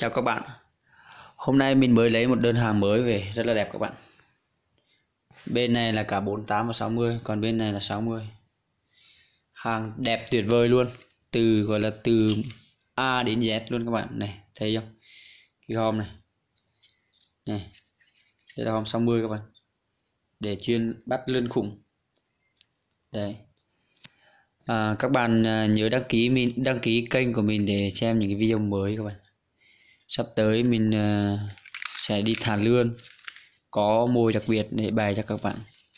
Chào các bạn. Hôm nay mình mới lấy một đơn hàng mới về rất là đẹp các bạn. Bên này là cả 48 và 60, còn bên này là 60. Hàng đẹp tuyệt vời luôn. Gọi là từ A đến Z luôn các bạn. Này, thấy không? Cái hòm này. Này. Đây là hòm 60 các bạn. Để chuyên bắt lươn khủng. Đây. Các bạn nhớ đăng ký kênh của mình để xem những cái video mới các bạn. Sắp tới mình sẽ đi thả lươn, có mồi đặc biệt để bày cho các bạn.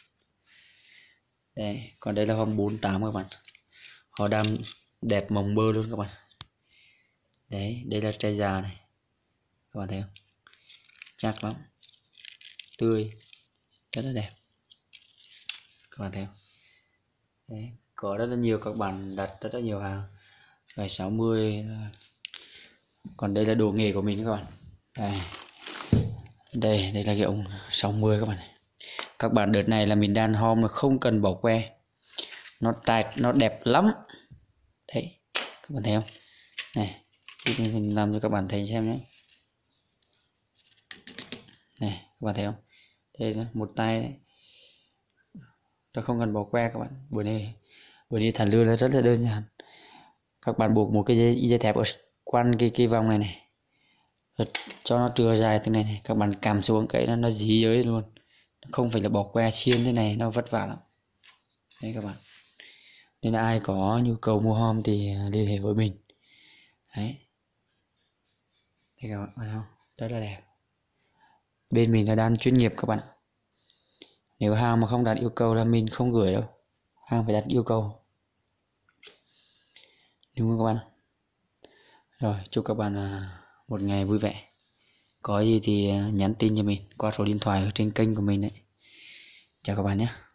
Đây, còn đây là hòm 48 các bạn. Họ đang đẹp mồng mơ luôn các bạn. Đấy, đây là trái già này. Các bạn thấy không? Chắc lắm. Tươi. Rất là đẹp. Các bạn thấy không? Đấy, có rất là nhiều các bạn đặt rất là nhiều hàng. Rồi 60. Còn đây là đồ nghề của mình các bạn. Đây là cái ống 60 các bạn này. Các bạn đợt này là mình đan hom mà không cần bỏ que. Nó tight, nó đẹp lắm. Đấy, các bạn thấy không? Này, mình làm cho các bạn thấy xem nhé. Này, các bạn thấy không? Đây là một tay đấy. Nó không cần bỏ que các bạn. Bữa nay thả lươn là rất là đơn giản. Các bạn buộc một cái dây thép ở quanh cái vòng này này. Rồi cho nó trưa dài từ này, các bạn cắm xuống cái nó dí dưới luôn. Không phải là bỏ que xiên thế này, nó vất vả lắm. Đấy các bạn. Nên là ai có nhu cầu mua hom thì liên hệ với mình. Đấy. Thấy các bạn thấy không? Rất là đẹp. Bên mình là đan chuyên nghiệp các bạn. Nếu hàng mà không đạt yêu cầu là mình không gửi đâu. Hàng phải đặt yêu cầu. Đúng không các bạn? Rồi, chúc các bạn một ngày vui vẻ. Có gì thì nhắn tin cho mình qua số điện thoại ở trên kênh của mình đấy. Chào các bạn nhé.